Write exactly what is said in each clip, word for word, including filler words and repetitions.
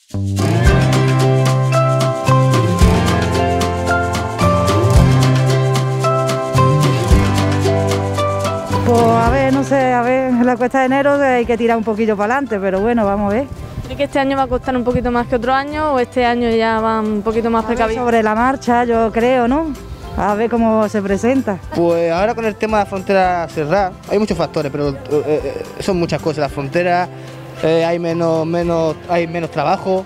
Pues a ver, no sé, a ver, en la cuesta de enero hay que tirar un poquillo para adelante, pero bueno, vamos a ver. ¿Cree que este año va a costar un poquito más que otro año o este año ya va un poquito más precavido? Sobre la marcha, yo creo, ¿no? A ver cómo se presenta. Pues ahora con el tema de la frontera cerrada, hay muchos factores, pero eh, son muchas cosas. La frontera, eh, hay menos, menos, hay menos trabajo,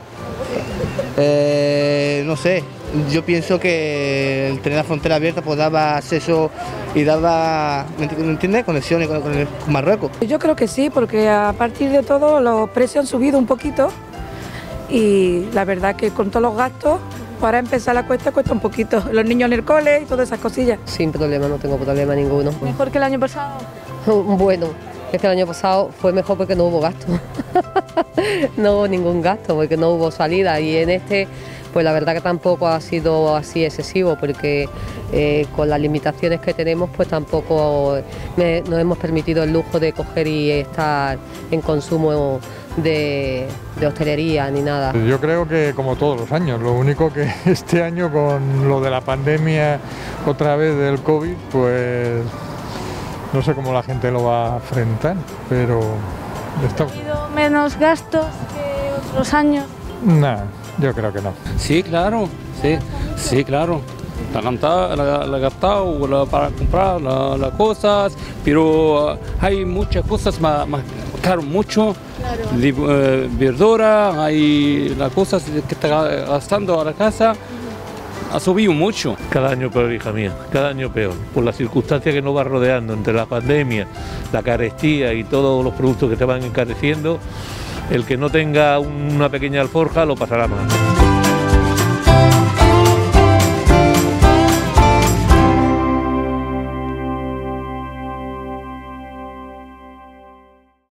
eh, no sé. Yo pienso que el tener la frontera abierta pues daba acceso y daba, ¿me entiendes?, conexiones con, con, el, con Marruecos. Yo creo que sí, porque a partir de todo los precios han subido un poquito y la verdad que con todos los gastos, para empezar la cuesta cuesta un poquito. Los niños en el cole y todas esas cosillas. Sin problema, no tengo problema ninguno. ¿Mejor que el año pasado? Bueno, es que el año pasado fue mejor porque no hubo gasto. No hubo ningún gasto porque no hubo salida y en este pues la verdad que tampoco ha sido así excesivo porque eh, con las limitaciones que tenemos pues tampoco me, nos hemos permitido el lujo de coger y estar en consumo de, de hostelería ni nada. Yo creo que como todos los años, lo único que este año con lo de la pandemia otra vez del COVID pues no sé cómo la gente lo va a afrontar, pero está... ¿Ha habido menos gastos que otros años? Nada. Yo creo que no. Sí, claro, sí, sí, claro. La gastado, la, la gastado la, para comprar las la cosas, pero uh, hay muchas cosas más, más claro, mucho. Claro. De, uh, verdura, hay las cosas que está gastando a la casa. Ha subido mucho. Cada año peor, hija mía, cada año peor. Por las circunstancias que nos va rodeando, entre la pandemia, la carestía y todos los productos que te van encareciendo, el que no tenga una pequeña alforja lo pasará mal.